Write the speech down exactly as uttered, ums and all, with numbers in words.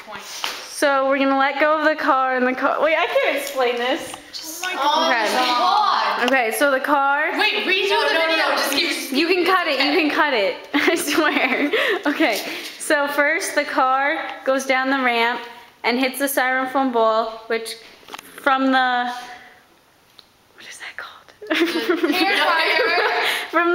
point. So we're gonna let go of the car and the car. Wait, I can't explain this. Oh my god. Okay. Okay, so the car. Wait, redo No, the no, no, video. no, Just just keep. You can cut it. You can cut it. I swear. Okay. So first, the car goes down the ramp and hits the styrofoam ball, which from the what is that called? Hair fryer. From